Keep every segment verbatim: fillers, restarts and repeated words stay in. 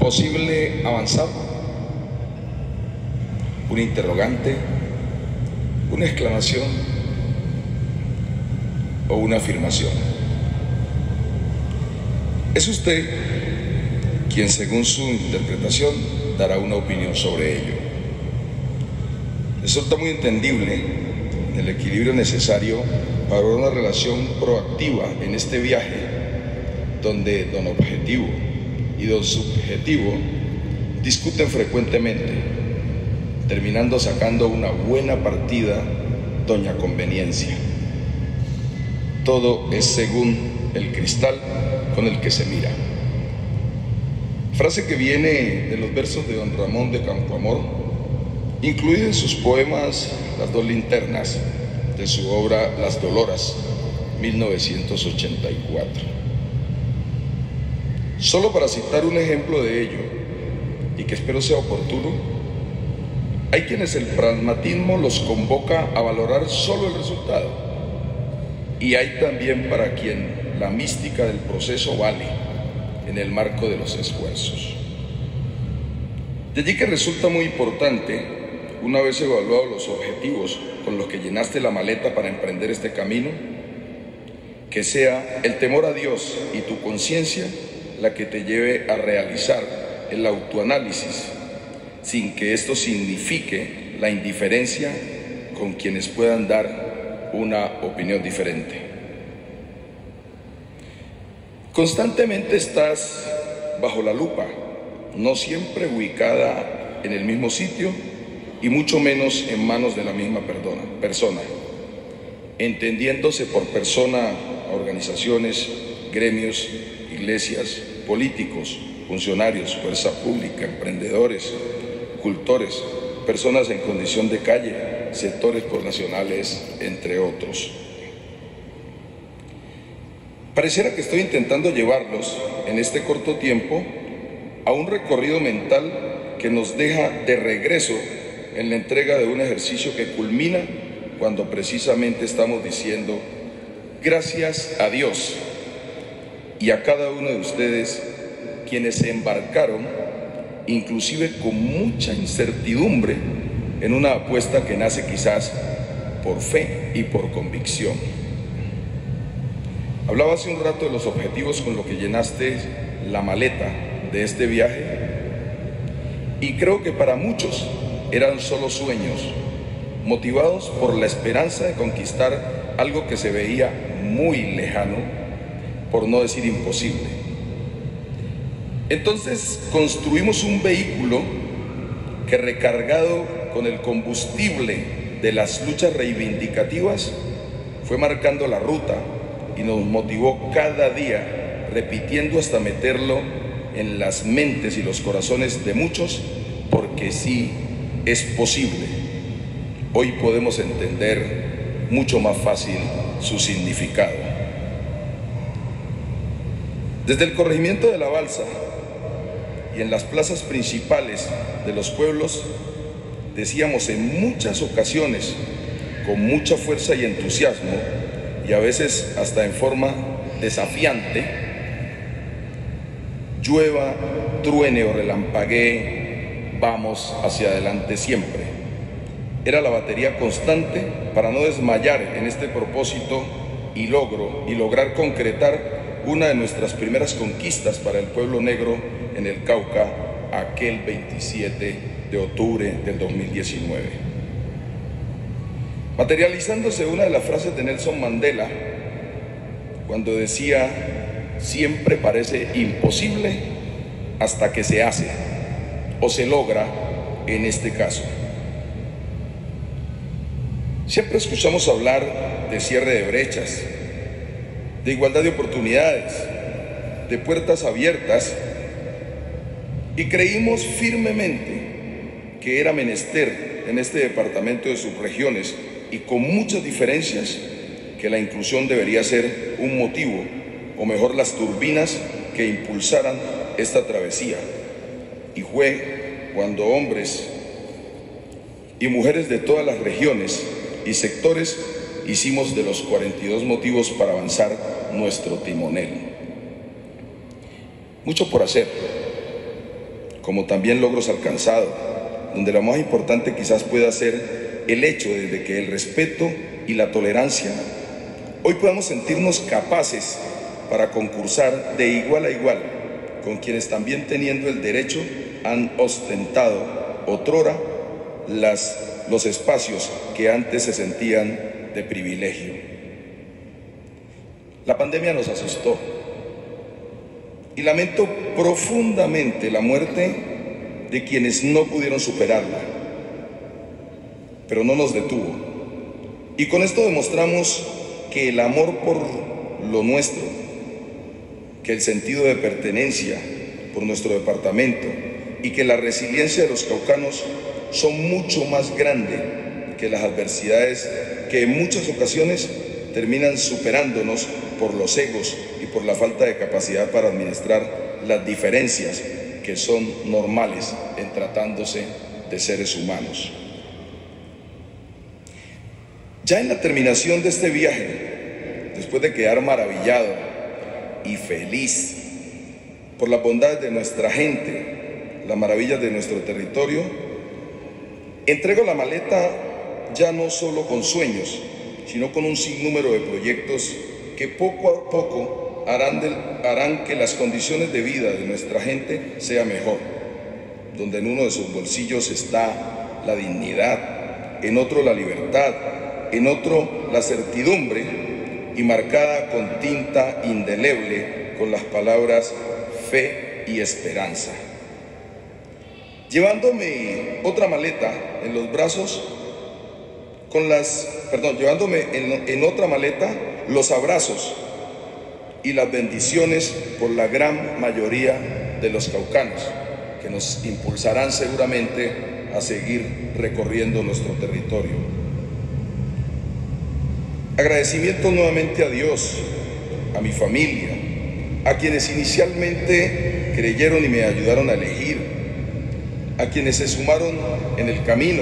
¿Posible avanzar? ¿Un interrogante? ¿Una exclamación? ¿O una afirmación? Es usted quien, según su interpretación, dará una opinión sobre ello. Resulta muy entendible el equilibrio necesario para una relación proactiva en este viaje, donde don objetivo y don subjetivo discuten frecuentemente, terminando sacando una buena partida doña conveniencia. Todo es según el cristal con el que se mira. Frase que viene de los versos de don Ramón de Campoamor, incluida en sus poemas Las dos linternas, de su obra Las Doloras, mil novecientos ochenta y cuatro. Solo para citar un ejemplo de ello, y que espero sea oportuno, hay quienes el pragmatismo los convoca a valorar solo el resultado, y hay también para quien la mística del proceso vale en el marco de los esfuerzos. De allí que resulta muy importante, una vez evaluados los objetivos con los que llenaste la maleta para emprender este camino, que sea el temor a Dios y tu conciencia la que te lleve a realizar el autoanálisis, sin que esto signifique la indiferencia con quienes puedan dar una opinión diferente. Constantemente estás bajo la lupa, no siempre ubicada en el mismo sitio y mucho menos en manos de la misma persona, entendiéndose por persona a organizaciones, gremios, iglesias, políticos, funcionarios, fuerza pública, emprendedores, cultores, personas en condición de calle, sectores poblacionales, entre otros. Pareciera que estoy intentando llevarlos en este corto tiempo a un recorrido mental que nos deja de regreso en la entrega de un ejercicio que culmina cuando precisamente estamos diciendo gracias a Dios y a cada uno de ustedes quienes se embarcaron, inclusive con mucha incertidumbre, en una apuesta que nace quizás por fe y por convicción. Hablaba hace un rato de los objetivos con los que llenaste la maleta de este viaje, y creo que para muchos eran solo sueños, motivados por la esperanza de conquistar algo que se veía muy lejano, por no decir imposible. Entonces construimos un vehículo que, recargado con el combustible de las luchas reivindicativas, fue marcando la ruta y nos motivó cada día, repitiendo hasta meterlo en las mentes y los corazones de muchos, porque sí es posible. Hoy podemos entender mucho más fácil su significado. Desde el corregimiento de La Balsa y en las plazas principales de los pueblos, decíamos en muchas ocasiones, con mucha fuerza y entusiasmo, y a veces hasta en forma desafiante: llueva, truene o relampaguee, vamos hacia adelante siempre. Era la batería constante para no desmayar en este propósito y logro y lograr concretar una de nuestras primeras conquistas para el pueblo negro en el Cauca, aquel veintisiete de octubre del dos mil diecinueve. Materializándose una de las frases de Nelson Mandela, cuando decía: siempre parece imposible hasta que se hace, o se logra en este caso. Siempre escuchamos hablar de cierre de brechas, de igualdad de oportunidades, de puertas abiertas, y creímos firmemente que era menester en este departamento de subregiones, y con muchas diferencias, que la inclusión debería ser un motivo, o mejor las turbinas que impulsaran esta travesía. Y fue cuando hombres y mujeres de todas las regiones y sectores hicimos de los cuarenta y dos motivos para avanzar nuestro timonel. Mucho por hacer, como también logros alcanzados, donde lo más importante quizás pueda ser el hecho de que el respeto y la tolerancia hoy podamos sentirnos capaces para concursar de igual a igual con quienes también teniendo el derecho han ostentado otrora las, los espacios que antes se sentían de privilegio. La pandemia nos asustó y lamento profundamente la muerte de quienes no pudieron superarla, pero no nos detuvo. Y con esto demostramos que el amor por lo nuestro, que el sentido de pertenencia por nuestro departamento y que la resiliencia de los caucanos son mucho más grandes que las adversidades que en muchas ocasiones terminan superándonos por los egos y por la falta de capacidad para administrar las diferencias que son normales en tratándose de seres humanos. Ya en la terminación de este viaje, después de quedar maravillado y feliz por la bondad de nuestra gente, las maravillas de nuestro territorio, entrego la maleta ya no solo con sueños, sino con un sinnúmero de proyectos que poco a poco harán, de, harán que las condiciones de vida de nuestra gente sea mejor, donde en uno de sus bolsillos está la dignidad, en otro la libertad, en otro la certidumbre y marcada con tinta indeleble con las palabras fe y esperanza. Llevándome otra maleta en los brazos, con las, perdón, llevándome en, en otra maleta los abrazos y las bendiciones por la gran mayoría de los caucanos, que nos impulsarán seguramente a seguir recorriendo nuestro territorio. Agradecimiento nuevamente a Dios, a mi familia, a quienes inicialmente creyeron y me ayudaron a elegir, a quienes se sumaron en el camino,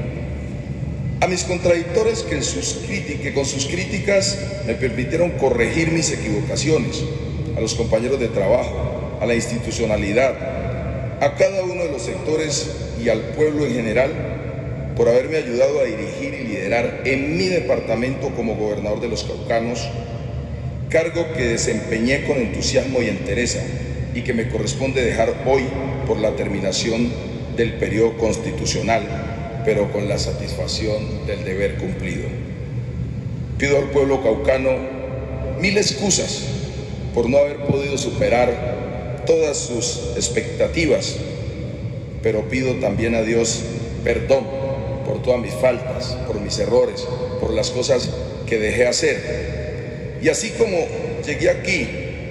a mis contradictores que, en sus que con sus críticas me permitieron corregir mis equivocaciones, a los compañeros de trabajo, a la institucionalidad, a cada uno de los sectores y al pueblo en general, por haberme ayudado a dirigir y liderar en mi departamento como gobernador de los Caucanos, cargo que desempeñé con entusiasmo y entereza y que me corresponde dejar hoy por la terminación del periodo constitucional, pero con la satisfacción del deber cumplido. Pido al pueblo caucano mil excusas por no haber podido superar todas sus expectativas, pero pido también a Dios perdón por todas mis faltas, por mis errores, por las cosas que dejé hacer. Y así como llegué aquí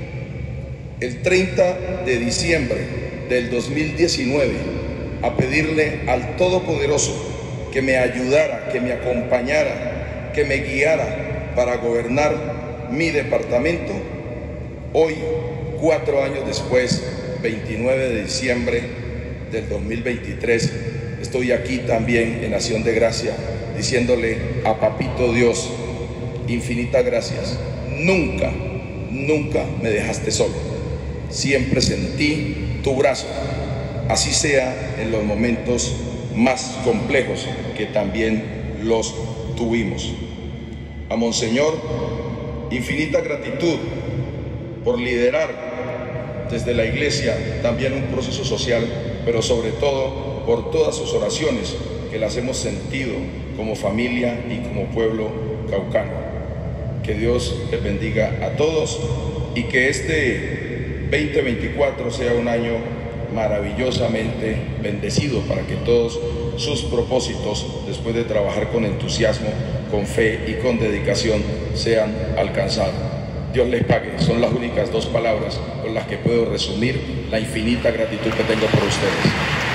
el treinta de diciembre del dos mil diecinueve a pedirle al Todopoderoso que me ayudara, que me acompañara, que me guiara para gobernar mi departamento, hoy, cuatro años después, veintinueve de diciembre del dos mil veintitrés, estoy aquí también en Acción de Gracia, diciéndole a Papito Dios, infinitas gracias. Nunca, nunca me dejaste solo. Siempre sentí tu brazo, así sea en los momentos más complejos que también los tuvimos. A Monseñor, infinita gratitud por liderar desde la Iglesia también un proceso social, pero sobre todo por todas sus oraciones que las hemos sentido como familia y como pueblo caucano. Que Dios les bendiga a todos y que este veinte veinticuatro sea un año maravillosamente bendecido para que todos sus propósitos, después de trabajar con entusiasmo, con fe y con dedicación, sean alcanzados. Dios les pague, son las únicas dos palabras con las que puedo resumir la infinita gratitud que tengo por ustedes.